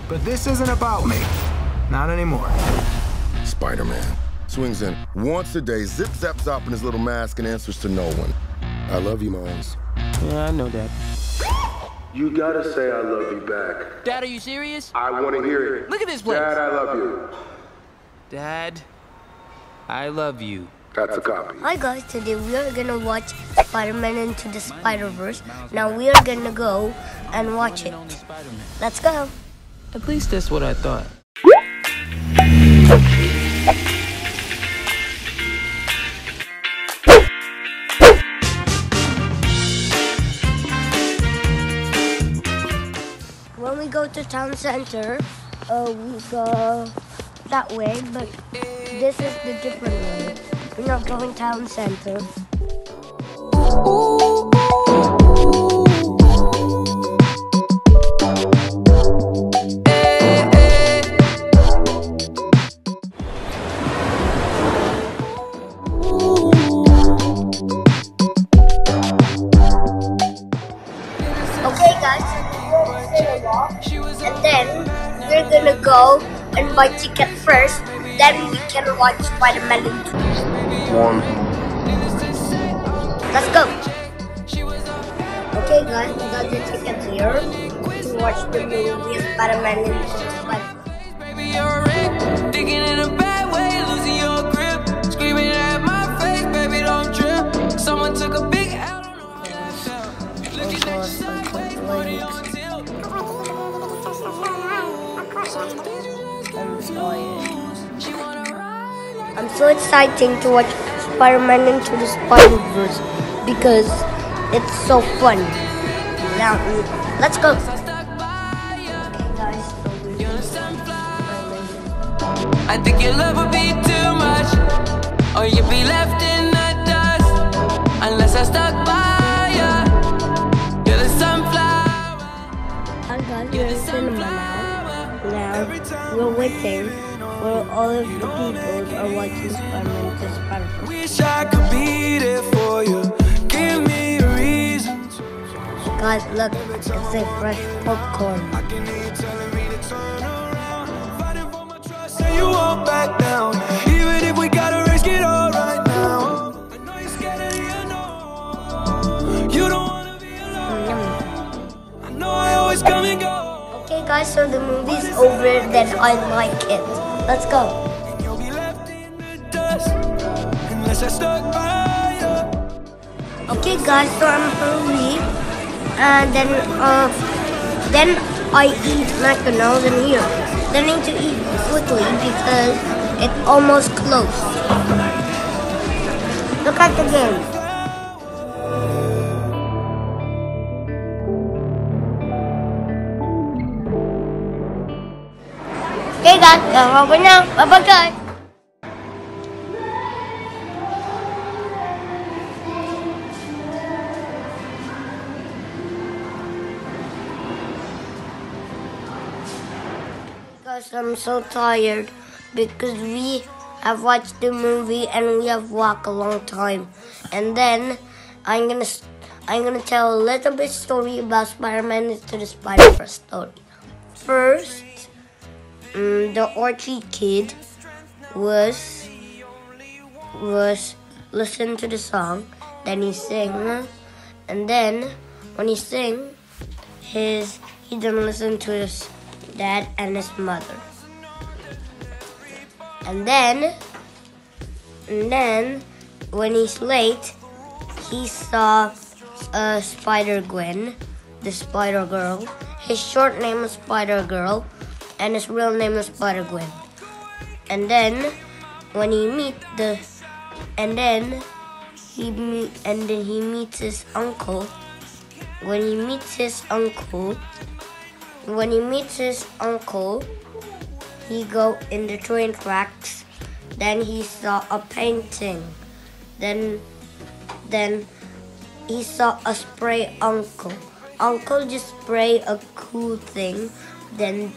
But this isn't about me. Not anymore. Spider-Man swings in once a day, zip zap zop in his little mask and answers to no one. I love you, Miles. Yeah, I know that. You gotta say I love you back. Dad, are you serious? I wanna hear it. Look at this place. Dad, I love you. Dad, I love you. That's a copy. Hi guys, today we are gonna watch Spider-Man Into the Spider-Verse. Now we are gonna go and watch it. Let's go. At least that's what I thought. When we go to town center, we go that way, but this is the different way. We're not going town center. Okay guys, and then we're gonna go and buy ticket first, then we can watch Spider-Man 2. Let's go. Okay guys, we got the tickets here to watch the movie Spider-Man Into the Spider-Verse. Baby, you're in, thinking in a bad way, losing your grip, screaming at my face, baby, don't trip. Someone took a big L on the way I felt. Looking at yourself, money on tilt. I'm so excited to watch Spider-Man Into the Spider-Verse because it's so fun. Now, let's go. Okay, guys. I think your love would be too much, or you'd be left in the dust, unless I stuck by ya. You're the sunflower. Hi guys, we're in cinema now. Now, we're waiting for all of the people are watching Spider-Man Into the Spider-Verse. Wish I could be there for you. Give me a reason. Guys, look, it's a fresh popcorn. I can hear you telling me to turn around. Fighting for my trust, and you won't back down. Even if we gotta risk it all right now. I know you're scared of the unknown. You don't wanna be alone. I know I always come and go. Okay guys, so the movie's over, then I like it. Let's go. And you'll be left in the dust, unless I stuck by you. Okay guys, so I'm hungry, and then I eat McDonald's in here. Then I need to eat quickly because it's almost closed. Look at the game. Okay guys, over now. Bye-bye guys. Guys, I'm so tired because we have watched the movie and we have walked a long time. And then I'm gonna tell a little bit story about Spider-Man Into the Spider-Verse story. First, the Archie kid was listen to the song, then he sing, and then when he sing, he didn't listen to his dad and his mother. And then when he's late, he saw Spider-Gwen, the Spider-Girl. His short name is Spider-Girl, and his real name is Spider-Gwen. And then when he meets his uncle. When he meets his uncle, he go in the train tracks. Then he saw a painting. Then he saw a spray uncle. Uncle just spray a cool thing. Then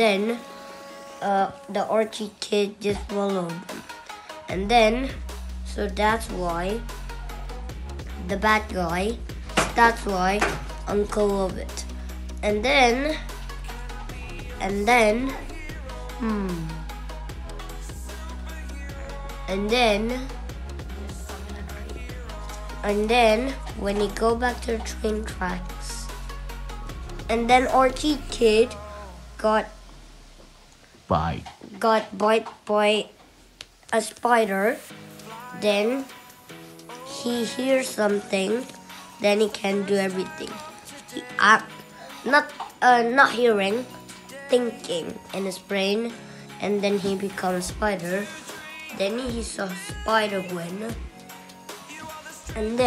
the Archie kid just followed him. And then, so that's why the bad guy. That's why Uncle loved it. And then And then, and then when he go back to the train tracks, and then Archie Kid got bite by a spider. Then he hears something. Then he can do everything. He not hearing, thinking in his brain, and then he becomes Spider. Then he saw Spider-Gwen, and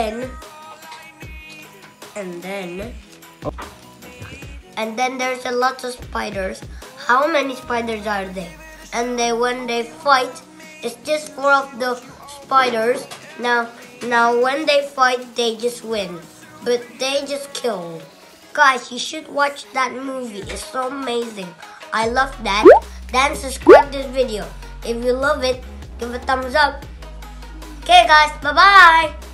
then there's a lot of spiders. How many spiders are there? And when they fight, it's just 4 of the spiders. Now when they fight, they just win, but they just killed. Guys, you should watch that movie. It's so amazing. I love that. Then subscribe this video. If you love it, give a thumbs up. Okay guys, bye bye.